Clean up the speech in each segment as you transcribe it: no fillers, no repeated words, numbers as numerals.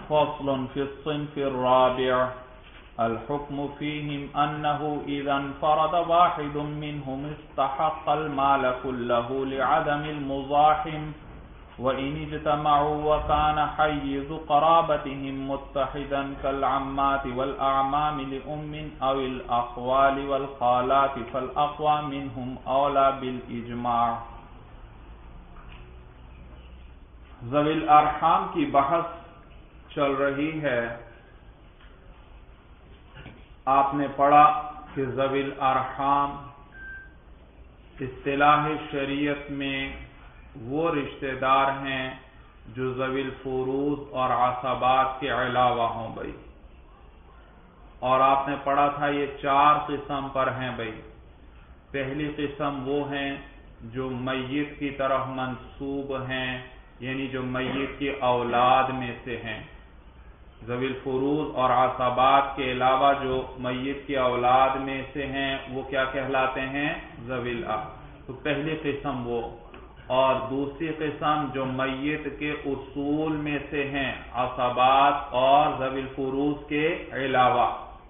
فصل في الصنف الرابع الحكم فيهم أنه إذا انفرد واحد منهم استحق المال كله لعدم المزاحم، وإن اجتمعوا وكان حيز قرابتهم متحدا كالعمات والأعمام لأم أو الأخوال والخالات فالأقوى منهم أولى بالإجماع۔ ذوی الارحام کی بحث چل رہی ہے۔ آپ نے پڑھا کہ ذوی الارحام اصطلاح شریعت میں وہ رشتہ دار ہیں جو ذوی الفروض اور عصبات کے علاوہ ہوں بھائی، اور آپ نے پڑھا تھا یہ 4 قسم پر ہیں بھائی۔ پہلی قسم وہ ہیں جو میت کی طرف منسوب ہیں، یعنی جو میت کی اولاد میں سے ہیں۔ ذوی الفروض اور عصبات کے علاوہ جو میت کی اولاد میں سے ہیں وہ کیا کہلاتے ہیں؟ ذوی الارحام۔ تو پہلی قسم وہ، اور دوسری قسم جو میت کے اصول میں سے ہیں، عصبات اور ذوی الفروض کے علاوہ،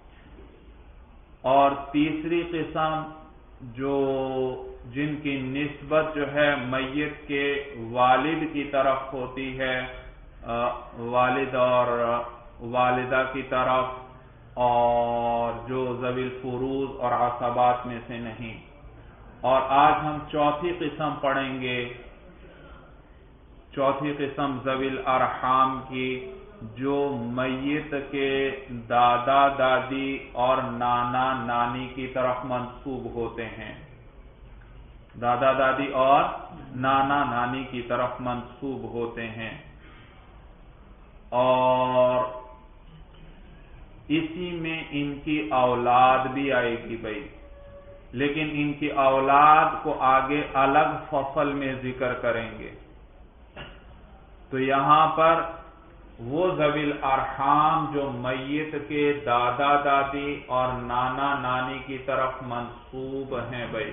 اور تیسری قسم جو جن کی نسبت جو ہے میت کے والد کی طرف ہوتی ہے، والد اور والدہ کی طرف، اور جو ذوی الفروض اور عصبات میں سے نہیں۔ اور آج ہم چوتھی قسم پڑھیں گے، چوتھی قسم ذوی الارحام کی، جو میت کے دادا دادی اور نانا نانی کی طرف منسوب ہوتے ہیں، دادا دادی اور نانا نانی کی طرف منسوب ہوتے ہیں، اور اسی میں ان کی اولاد بھی آئے گی بھائی، لیکن ان کی اولاد کو آگے الگ فصل میں ذکر کریں گے۔ تو یہاں پر وہ ذوی الارحام جو میت کے دادا دادی اور نانا نانی کی طرف منسوب ہیں بھائی،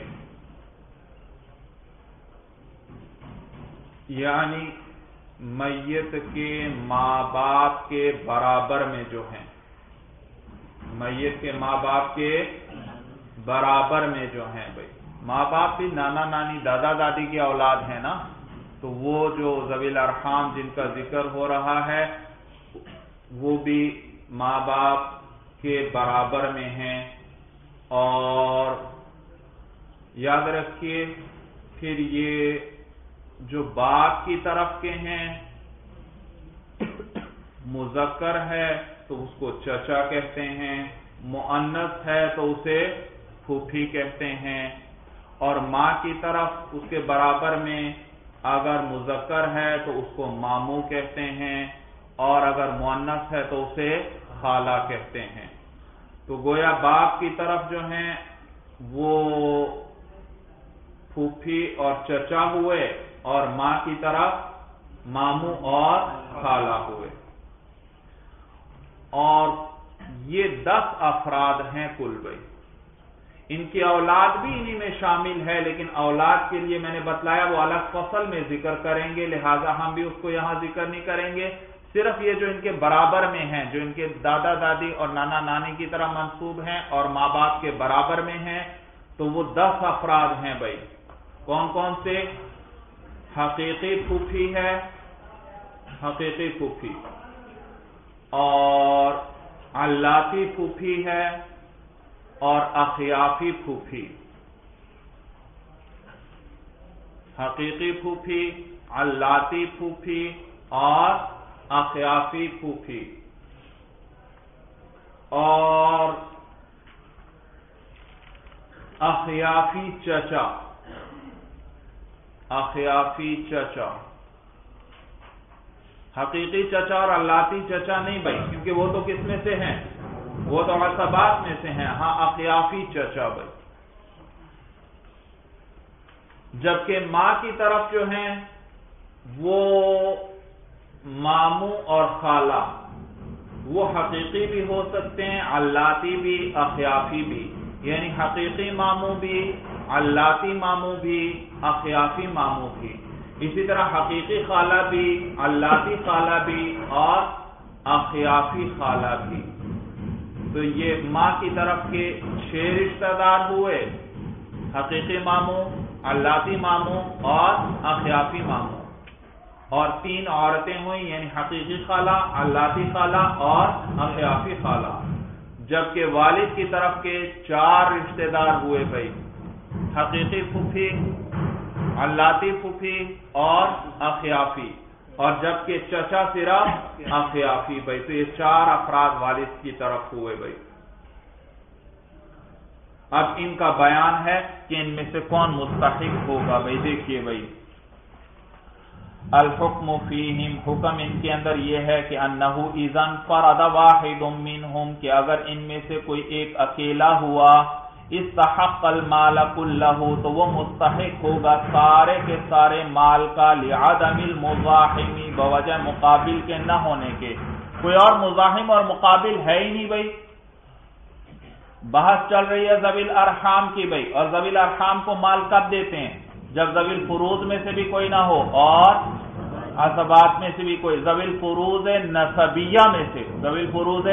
یعنی میت کے ماں باپ کے برابر میں جو ہیں، میت کے ماں باپ کے برابر میں جو ہیں بھائی، ماں باپ بھی نانا نانی دادا دادی کی اولاد ہیں نا، تو وہ جو ذوی الارحام جن کا ذکر ہو رہا ہے وہ بھی ماں باپ کے برابر میں ہیں۔ اور یاد رکھیے پھر یہ جو باپ کی طرف کے ہیں، مذکر ہے تو اس کو چچا کہتے ہیں، مؤنث ہے تو اسے پھوپھی کہتے ہیں، اور ماں کی طرف اس کے برابر میں اگر مذکر ہے تو اس کو ماموں کہتے ہیں، اور اگر مؤنث ہے تو اسے خالہ کہتے ہیں۔ تو گویا باپ کی طرف جو ہیں وہ پھوپھی اور چچا ہوئے، اور ماں کی طرف ماموں اور خالہ ہوئے، اور یہ 10 افراد ہیں کل بھائی۔ ان کی اولاد بھی انہی میں شامل ہے، لیکن اولاد کے لیے میں نے بتلایا وہ الگ فصل میں ذکر کریں گے، لہذا ہم بھی اس کو یہاں ذکر نہیں کریں گے۔ صرف یہ جو ان کے برابر میں ہیں، جو ان کے دادا دادی اور نانا نانی کی طرح منسوب ہیں اور ماں باپ کے برابر میں ہیں، تو وہ 10 افراد ہیں بھائی۔ کون کون سے؟ حقیقی پھوپھی ہے، حقیقی پھوپھی، اور علاتی پھوپھی ہے، اور اخیافی پھوپھی۔ حقیقی پھوپھی، علاتی پھوپھی اور اخیافی پھوپھی، اور اخیافی چچا، اخیافی چچا۔ حقیقی چچا اور علاتی چچا نہیں بھائی، کیونکہ وہ تو کس میں سے ہیں؟ وہ تو عصبات میں سے ہیں۔ ہاں اخیافی چچا بھائی۔ جبکہ ماں کی طرف جو ہیں وہ ماموں اور خالہ، وہ حقیقی بھی ہو سکتے ہیں، علاتی بھی، اخیافی بھی، یعنی حقیقی ماموں بھی، علاتی ماموں بھی، اخیافی ماموں بھی۔ اسی طرح حقیقی خالہ بھی، علاتی خالہ بھی، اور اخیافی خالہ تھی، تو یہ ماں کی طرف کے 6 رشتہ دار ہوئے، حقیقی ماموں، علاتی ماموں اور اخیافی ماموں، اور 3 عورتیں ہوئیں، یعنی حقیقی خالہ، علاتی خالہ اور اخیافی خالہ، جبکہ والد کی طرف کے 4 رشتہ دار ہوئے بھائی، حقیقی پھوپھی، علاتی پھوپھی اور اخیافی، اور جبکہ چچا صرف اخیافی بھائی، تو یہ 4 افراد والد کی طرف ہوئے بھائی۔ اب ان کا بیان ہے کہ ان میں سے کون مستحق ہوگا بھائی۔ دیکھیے بھائی، الحکم فیہم، حکم ان کے اندر یہ ہے کہ انہو اذا انفرد واحد منہم، کہ اگر ان میں سے کوئی ایک اکیلا ہوا، استحق المال کلہ، تو وہ مستحق ہوگا سارے کے سارے مال کا، لعدم المزاحم، بوجہ مقابل کے نہ ہونے کے۔ کوئی اور مزاحم اور مقابل ہے ہی نہیں بھائی۔ بحث چل رہی ہے ذوی الارحام کی بھائی، اور ذوی الارحام کو مال کب دیتے ہیں؟ جب ذوی الفروض میں سے بھی کوئی نہ ہو اور عصبات میں سے بھی کوئی، ذوی الفروض نسبیہ میں سے، ذوی الفروض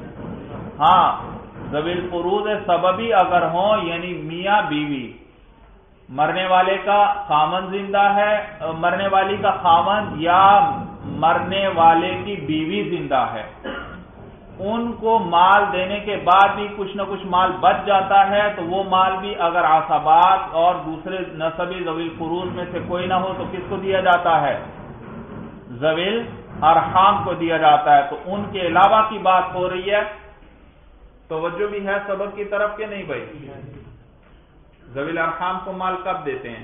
ذوی الفروض سببی اگر ہوں، یعنی میاں بیوی، مرنے والے کا خاوند زندہ ہے، مرنے والی کا خاوند یا مرنے والے کی بیوی زندہ ہے، ان کو مال دینے کے بعد بھی کچھ نہ کچھ مال بچ جاتا ہے، تو وہ مال بھی اگر عصبات اور دوسرے نسبی ذوی الفروض میں سے کوئی نہ ہو تو کس کو دیا جاتا ہے؟ ذوی الارحام کو دیا جاتا ہے۔ تو ان کے علاوہ کی بات ہو رہی ہے، توجہ بھی ہے سبب کی طرف کے نہیں بھائی؟ ذوی الارحام کو مال کب دیتے ہیں؟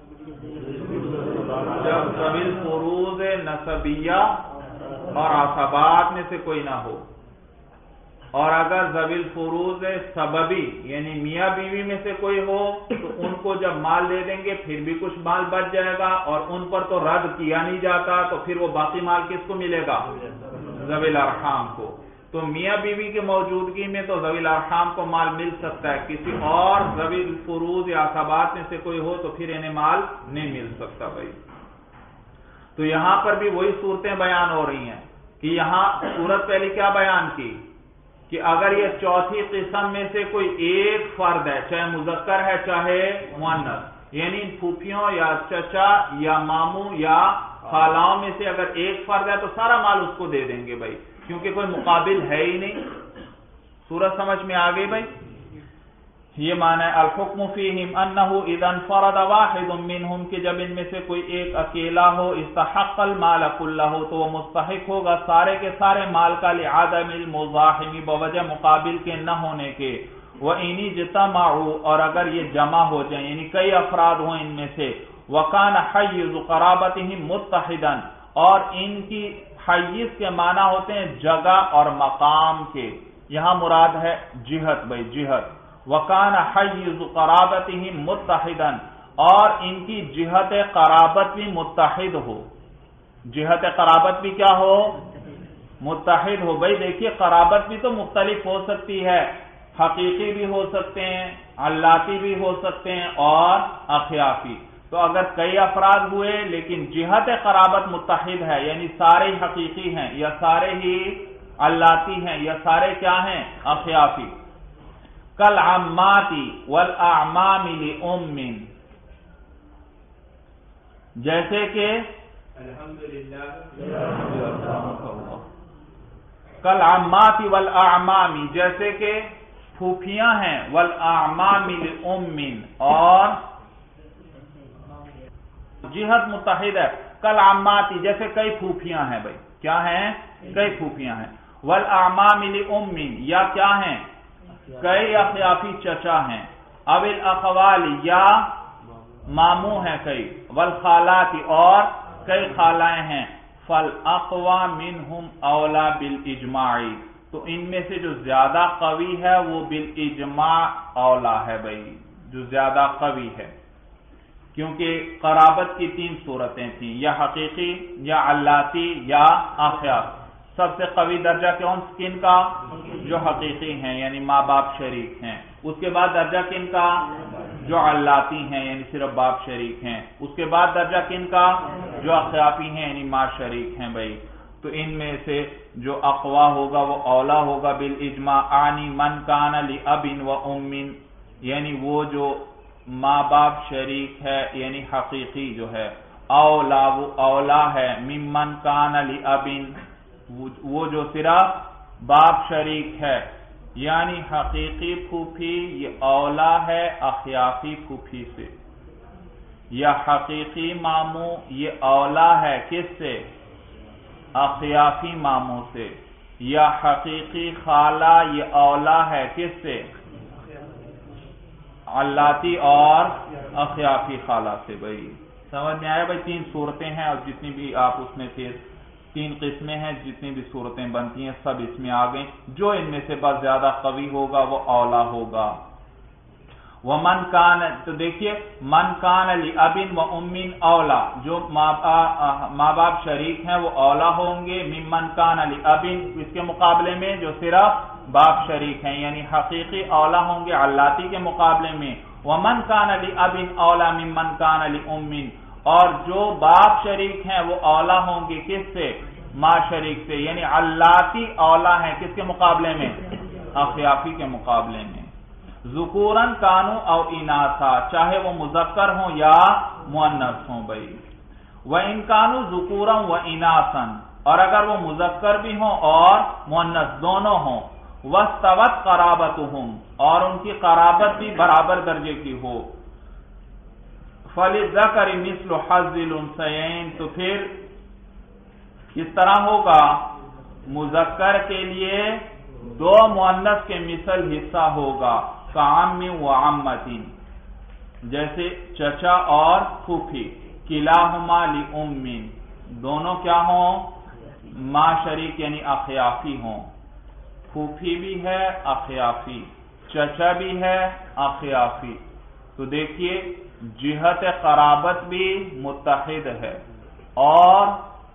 جب ذوی الفروض نسبیہ اور عصبات میں سے کوئی نہ ہو، اور اگر ذوی الفروض سببی یعنی میاں بیوی میں سے کوئی ہو تو ان کو جب مال دے دیں گے پھر بھی کچھ مال بچ جائے گا، اور ان پر تو رد کیا نہیں جاتا، تو پھر وہ باقی مال کس کو ملے گا؟ ذوی الارحام کو۔ تو میاں بیوی کی موجودگی میں تو ذوی الارحام کو مال مل سکتا ہے، کسی اور ذوی الفروض یا عصبات میں سے کوئی ہو تو پھر انہیں مال نہیں مل سکتا بھائی۔ تو یہاں پر بھی وہی صورتیں بیان ہو رہی ہیں کہ یہاں صورت پہلے کیا بیان کی کہ اگر یہ چوتھی قسم میں سے کوئی ایک فرد ہے، چاہے مذکر ہے چاہے مؤنث، یعنی پھوپھیوں یا چچا یا ماموں یا خالاؤں میں سے اگر ایک فرد ہے تو سارا مال اس کو دے دیں گے بھائی، کیونکہ کوئی مقابل ہے ہی نہیں۔ صورت سمجھ میں آ گئی بھائی؟ یہ معنی ہے الحکم فیہم انہ اذا انفرد واحد منہم، کہ جب ان میں سے کوئی ایک اکیلا ہو، استحق المال کلہ، تو وہ مستحق ہوگا سارے کے سارے مال کا، لعدم المزاحم، بوجہ مقابل کے نہ ہونے کے، وَإِنِ اجْتَمَعُوا، اور اگر یہ جمع ہو جائیں یعنی کئی افراد ہوں ان میں سے، وَكَانَ حَيِّزُ قَرَابَتِهِمْ مُتَّحِدًا، اور ان کی حیز کے معنی ہوتے ہیں جگہ اور مقام کے، یہاں مراد ہے جہت بھائی، جہت، وَكَانَ حَيِّزُ قَرَابَتِهِمْ مُتَّحِدًا، اور ان کی جہت قرابت بھی متحد ہو، جہت قرابت بھی کیا ہو؟ متحد ہو بھائی۔ دیکھیے قرابت بھی تو مختلف ہو سکتی ہے، حقیقی بھی ہو سکتے ہیں، علاتی بھی ہو سکتے ہیں اور اخیافی۔ تو اگر کئی افراد ہوئے لیکن جہت قرابت متحد ہے، یعنی سارے حقیقی ہیں یا سارے ہی علاتی ہیں یا سارے کیا ہیں؟ اخیافی۔ کالعمات والاعمام لأم، جیسے کہ کالعمات والاعمام، جیسے کہ پھوپھیاں ہیں، والاعمام لأم، اور جہت متحد ہے، کالعمات جیسے کئی پھوپھیاں ہیں بھائی، کیا ہیں؟ کئی پھوپھیاں ہیں، والاعمام لأم، یا کیا ہیں؟ کئی اخیافی چچا ہیں، او الاخوال، یا ماموں ہیں کئی، والخالات، اور کئی خالائیں ہیں، فالاقوى منہم اولا بالاجماع، تو ان میں سے جو زیادہ قوی ہے وہ بالاجماع اولا ہے بھائی، جو زیادہ قوی ہے، کیونکہ قرابت کی 3 صورتیں تھیں، یا حقیقی یا علاتی یا اخیاف۔ سب سے قوی درجہ کن کا؟ جو حقیقی ہیں یعنی ماں باپ شریک ہیں۔ اس کے بعد درجہ کن کا؟ جو علاتی ہیں یعنی صرف باپ شریک ہیں۔ اس کے بعد درجہ کن کا؟ جو اخیافی ہیں یعنی ماں شریک ہیں بھائی۔ تو ان میں سے جو اقوا ہوگا وہ اولا ہوگا بالاجماع عنی من کان لاب و ام، یعنی وہ جو ماں باپ شریک ہے یعنی حقیقی جو ہے، اولا وہ اولا ہے ممن کان لاب، وہ جو صرف باپ شریک ہے یعنی حقیقی پھوپھی یہ اولا ہے اخیافی پھوپھی سے، یا حقیقی ماموں یہ اولا ہے کس سے؟ اخیافی ماموں سے، یا حقیقی خالہ یہ اولا ہے کس سے؟ علاتی اور اخیافی خالہ سے۔ بھائی سمجھ میں آیا بھائی؟ تین صورتیں ہیں اور جتنی بھی آپ اس میں تھے تین قسمیں ہیں، جتنی بھی صورتیں بنتی ہیں سب اس میں آ گئیں، جو ان میں سے بس زیادہ قوی ہوگا وہ اولا ہوگا۔ ومن کان، تو دیکھیے من کان لاب و ام اولا، جو ماں باپ شریک ہیں وہ اولا ہوں گے ممن کان لاب، اس کے مقابلے میں جو صرف باپ شریک ہیں یعنی حقیقی اولا ہوں گے علاتی کے مقابلے میں۔ ومن کان لاب اولا ممن کان لام، اور جو باپ شریک ہیں وہ اولا ہوں گے کس سے؟ ماں شریک سے، یعنی علاتی اولا ہیں کس کے مقابلے میں؟ اخیافی کے مقابلے میں۔ ذکورن کانو او اناثا، چاہے وہ مذکر ہوں یا مؤنث ہوں بھائی۔ وَإِن كَانُوا ذُكُورًا وَإِنَاثًا، اور اگر وہ مذکر بھی ہوں اور مؤنث دونوں ہوں، وَاسْتَوَتْ قَرَابَتُهُمْ، اور ان کی قرابت بھی برابر درجے کی ہو، فَلِلذَّكَرِ مِثْلُ حَظِّ الْأُنثَيَيْنِ، تو پھر اس طرح ہوگا مذکر کے لیے دو مؤنث کے مثل حصہ ہوگا، کعم و عمت، جیسے چچا اور پھوپھی، کلاہما لام، دونوں کیا ہوں؟ ماں شریک یعنی اخیافی ہوں، پھوپھی بھی ہے اخیافی، چچا بھی ہے اخیافی، تو دیکھیے جہت قرابت بھی متحد ہے، اور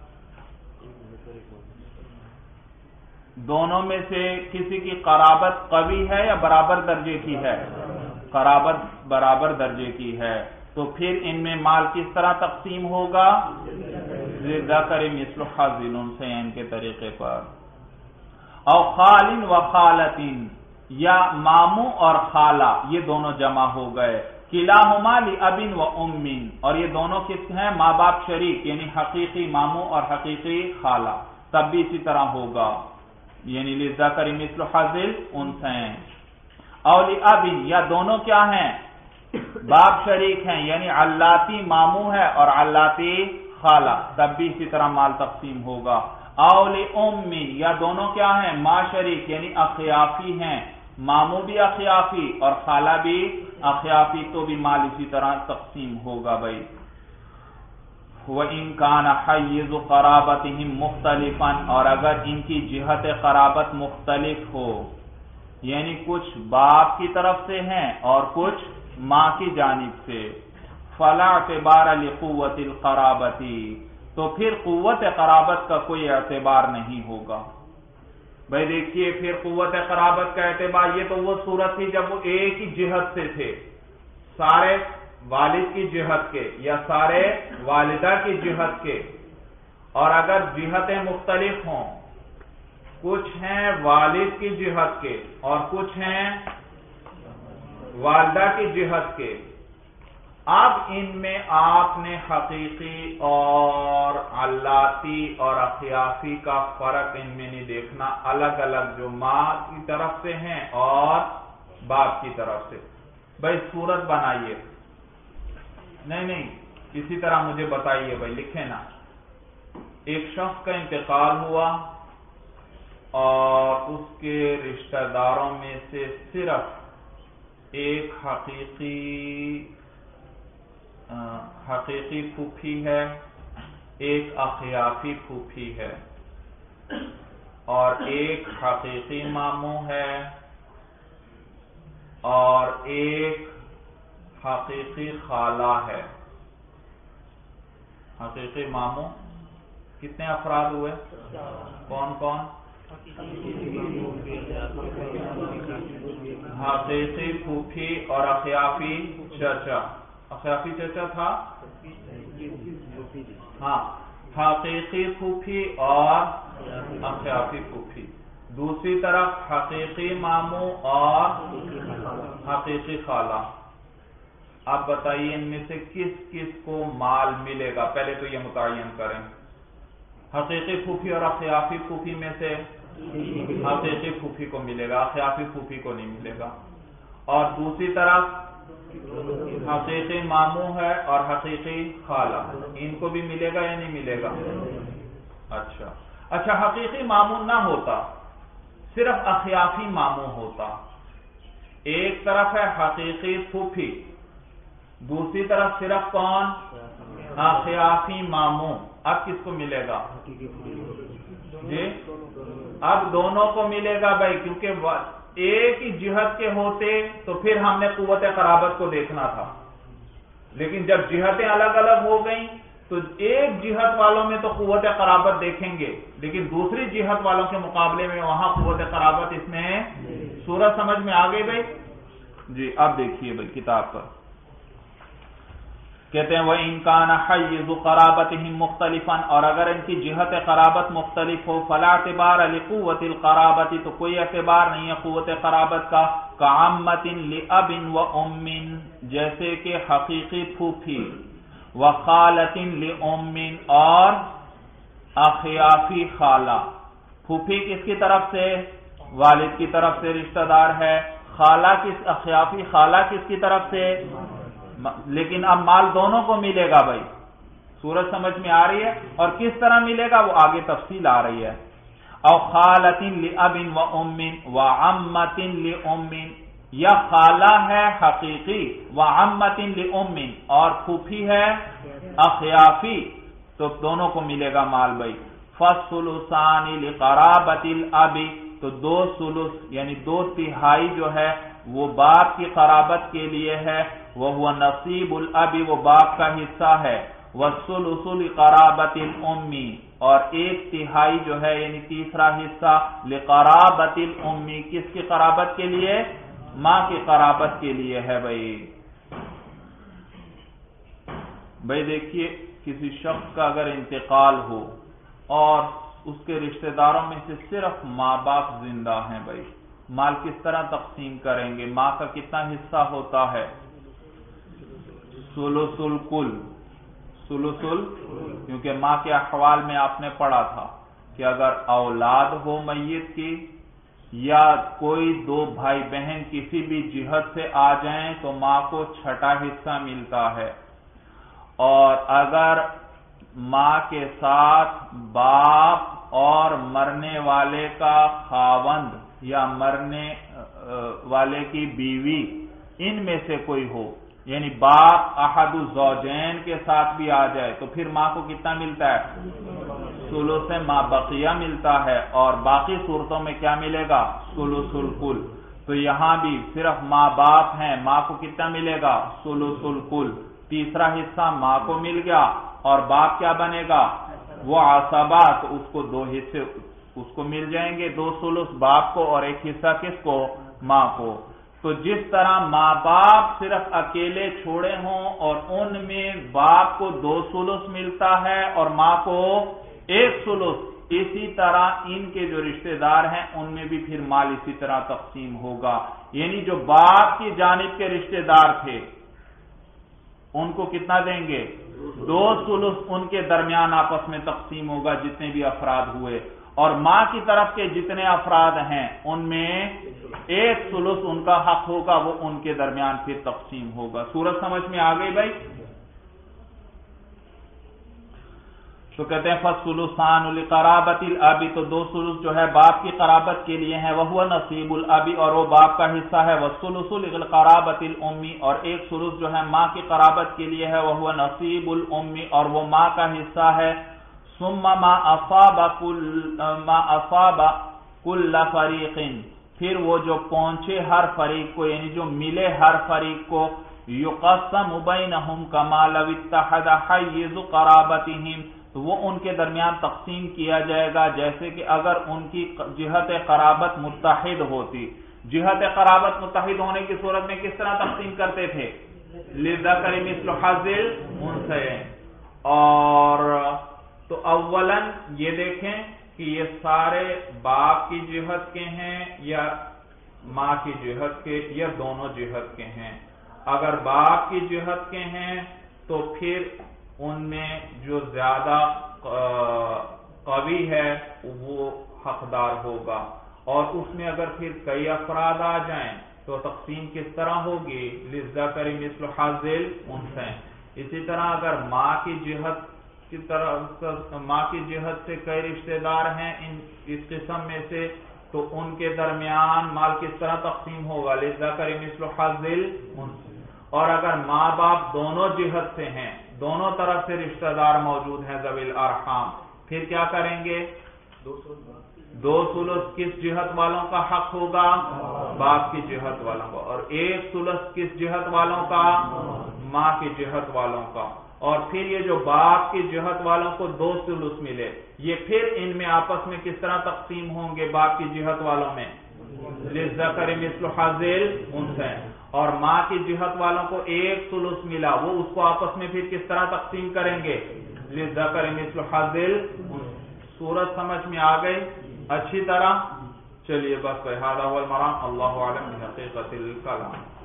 دونوں میں سے کسی کی قرابت قوی ہے یا برابر درجے کی ہے؟ قرابت برابر درجے کی ہے، تو پھر ان میں مال کس طرح تقسیم ہوگا؟ ذکر مثل حظ الانثیین کے طریقے پر۔ او خال و خالتین، یا ماموں اور خالہ یہ دونوں جمع ہو گئے، کلاہما لاب و ام، اور یہ دونوں کس ہیں؟ ماں باپ شریک یعنی حقیقی ماموں اور حقیقی خالہ، تب بھی اسی طرح ہوگا، یعنی للذکر مثل حظ الانثیین۔ او لاب، یا دونوں کیا ہیں؟ باپ شریک ہیں یعنی علاتی ماموں ہے اور علاتی خالہ، تب بھی اسی طرح مال تقسیم ہوگا۔ او لام، یا دونوں کیا ہیں؟ ماں شریک یعنی اخیافی ہیں، ماموں بھی اخیافی اور خالہ بھی اخیافی، تو بھی مال اسی طرح تقسیم ہوگا بھائی۔ وَإِن كَانَ حَيِّزُ قَرَابَتِهِمْ مُخْتَلِفًا، اور اگر ان کی جہت قرابت مختلف ہو، یعنی کچھ باپ کی طرف سے ہیں اور کچھ ماں کی جانب سے، فَلَا اعْتِبَارَ لِقُوَّةِ الْقَرَابَةِ، تو پھر قوت قرابت کا کوئی اعتبار نہیں ہوگا۔ بھائی دیکھیے پھر قوت قرابت کا اعتبار، یہ تو وہ صورت تھی جب وہ ایک ہی جہت سے تھے، سارے والد کی جہت کے یا سارے والدہ کی جہت کے، اور اگر جہتیں مختلف ہوں، کچھ ہیں والد کی جہت کے اور کچھ ہیں والدہ کی جہت کے، اب ان میں آپ نے حقیقی اور علاتی اور اخیافی کا فرق ان میں نہیں دیکھنا، الگ الگ جو ماں کی طرف سے ہیں اور باپ کی طرف سے۔ بھائی صورت بنائیے، نہیں اسی طرح مجھے بتائیے بھائی، لکھیں نا، ایک شخص کا انتقال ہوا اور اس کے رشتہ داروں میں سے صرف ایک حقیقی پھوپھی ہے، ایک اخیافی پھوپھی ہے، اور ایک حقیقی ماموں ہے اور ایک حقیقی خالہ ہے۔ حقیقی ماموں کتنے افراد ہوئے؟ کون کون؟ حقیقی پھوپھی اور اخیافی چچا۔ اخیافی چچا تھا؟ ہاں، حقیقی پھوپھی اور اخیافی پھوپھی، دوسری طرف حقیقی ماموں اور حقیقی خالہ۔ آپ بتائیے ان میں سے کس کس کو مال ملے گا؟ پہلے تو یہ متعین کریں، حقیقی پھوپھی اور اخیافی پھوپھی میں سے حقیقی پھوپھی کو ملے گا، اخیافی پھوپھی کو نہیں ملے گا۔ اور دوسری طرف حقیقی ماموں ہے اور حقیقی خالہ، ان کو بھی ملے گا یا نہیں ملے گا؟ اچھا، حقیقی ماموں نہ ہوتا، صرف اخیافی ماموں ہوتا۔ ایک طرف ہے حقیقی پھوپھی، دوسری طرف صرف کون؟ اخیافی ماموں۔ اب کس کو ملے گا؟ جی اب دونوں کو ملے گا بھائی، کیونکہ ایک ہی جہت کے ہوتے تو پھر ہم نے قوت قرابت کو دیکھنا تھا، لیکن جب جہتیں الگ الگ ہو گئیں تو ایک جہت والوں میں تو قوت قرابت دیکھیں گے، لیکن دوسری جہت والوں کے مقابلے میں وہاں قوت قرابت اس میں صورت سمجھ میں آ گئی بھائی؟ جی اب دیکھیے بھائی کتاب پر کہتے ہیں وَإِن كَانَ حَيِّزُ قَرَابَتِهِمْ مُخْتَلِفًا، اور اگر ان کی جہت قرابت مختلف ہو، فَلَا اعْتِبَارَ لِقُوَّةِ الْقَرَابَةِ، تو کوئی اعتبار نہیں ہے قوت قرابت کا، كَعَمَّةٍ لِأَبٍ وَأُمٍّ، جیسے کہ حقیقی پھوپھی، وَخَالَةٍ لِأُمٍّ، اور اخیافی خالہ۔ پھوپھی کس کی طرف سے؟ والد کی طرف سے رشتہ دار ہے، اخیافی خالہ کس کی طرف سے؟ لیکن اب مال دونوں کو ملے گا بھائی، صورت سمجھ میں آ رہی ہے؟ اور کس طرح ملے گا وہ آگے تفصیل آ رہی ہے۔ او خالۃ لأب وام وعمۃ لام، یا خالہ ہے حقیقی، وعمۃ لام، اور پھوپھی ہے اخیافی، تو دونوں کو ملے گا مال بھائی۔ فالثلثان لقرابۃ الاب، تو 2/3 یعنی 2/3 جو ہے وہ باپ کی قرابت کے لیے ہے، وہ نصیب الاب، وہ باپ کا حصہ ہے، والثلث لقرابۃ الام، اور 1/3 جو ہے یعنی تیسرا حصہ لقرابۃ الام، کس کی قرابت کے لیے؟ ماں کی قرابت کے لیے ہے بھائی دیکھیے کسی شخص کا اگر انتقال ہو اور اس کے رشتہ داروں میں سے صرف ماں باپ زندہ ہیں بھائی، مال کس طرح تقسیم کریں گے؟ ماں کا کتنا حصہ ہوتا ہے؟ ثلث الکل، کیونکہ ماں کے احوال میں آپ نے پڑھا تھا کہ اگر اولاد ہو میت کی یا کوئی 2 بھائی بہن کسی بھی جہت سے آ جائیں تو ماں کو 6واں حصہ ملتا ہے، اور اگر ماں کے ساتھ باپ اور مرنے والے کا خاوند یا مرنے والے کی بیوی ان میں سے کوئی ہو، یعنی باپ احد الزوجین کے ساتھ بھی آ جائے، تو پھر ماں کو کتنا ملتا ہے؟ ثلث ما بقیہ ملتا ہے، اور باقی صورتوں میں کیا ملے گا؟ ثلث الکل۔ تو یہاں بھی صرف ماں باپ ہیں، ماں کو کتنا ملے گا؟ ثلث الکل، تیسرا حصہ ماں کو مل گیا، اور باپ کیا بنے گا؟ وہ عصبہ، تو اس کو 2 حصے اس کو مل جائیں گے، 2 ثلث باپ کو اور 1 حصہ کس کو؟ ماں کو۔ تو جس طرح ماں باپ صرف اکیلے چھوڑے ہوں اور ان میں باپ کو 2 ثلث ملتا ہے اور ماں کو 1 ثلث، اسی طرح ان کے جو رشتہ دار ہیں ان میں بھی پھر مال اسی طرح تقسیم ہوگا، یعنی جو باپ کی جانب کے رشتہ دار تھے ان کو کتنا دیں گے؟ 2 ثلث ان کے درمیان آپس میں تقسیم ہوگا جتنے بھی افراد ہوئے، اور ماں کی طرف کے جتنے افراد ہیں ان میں 1 ثلث ان کا حق ہوگا، وہ ان کے درمیان پھر تقسیم ہوگا۔ صورت سمجھ میں آ گئی بھائی؟ تو کہتے ہیں فالثلثان لقرابۃ الاب، تو 2 ثلث جو ہے باپ کی قرابت کے لیے ہیں، وہو نصیب الاب، اور وہ باپ کا حصہ ہے، والثلث لقرابۃ الام، اور 1 ثلث جو ہے ماں کی قرابت کے لیے ہے، وہو نصیب الام، اور وہ ماں کا حصہ ہے۔ ثم ما اصاب کل فریق، پھر وہ جو پہنچے ہر فریق کو، یعنی جو ملے ہر فریق کو، یقسم بینہم کما لو اتحد حیز قرابتہم، تو وہ ان کے درمیان تقسیم کیا جائے گا جیسے کہ اگر ان کی جہت قرابت متحد ہوتی۔ جہت قرابت متحد ہونے کی صورت میں کس طرح تقسیم کرتے تھے؟ للذکر مثل حظ الانثیین۔ اور تو اولن یہ دیکھیں کہ یہ سارے باپ کی جہت کے ہیں یا ماں کی جہت کے یا دونوں جہت کے ہیں. اگر باپ کی جہت کے ہیں تو پھر ان میں جو زیادہ قوی ہے وہ حقدار ہوگا. اور اس میں اگر پھر کئی افراد آ جائیں تو تقسیم کس طرح ہوگی؟ للذکر مثل حظ الانثیین. اسی طرح اگر ماں کی جہت کی طرف ماں کی جہت سے کئی رشتہ دار ہیں اس قسم میں سے تو ان کے درمیان مال کس طرح تقسیم ہوگا؟ للذکر مثل حظ الانثیین. اور اگر ماں باپ دونوں جہت سے ہیں، دونوں طرف سے رشتہ دار موجود ہیں ذوی الارحام، پھر کیا کریں گے؟ 2 کس جہت والوں کا حق ہوگا؟ باپ کی جہت والوں کا. اور 1 کس جہت والوں کا؟ ماں کی جہت والوں کا. اور پھر یہ جو باپ کی جہت والوں کو 2 ملے، یہ پھر ان میں آپس میں کس طرح تقسیم ہوں گے؟ باپ کی جہت والوں میں للذکر مثل حظ الانثیین. اور ماں کی جہت والوں کو 1 ملا، وہ اس کو آپس میں پھر کس طرح تقسیم کریں گے؟ للذکر مثل حظ الانثیین. صورت سمجھ میں آ گئی اچھی طرح؟ چلیے بس هذا هو المرام. اللہ اعلم بحقیقت الکلام.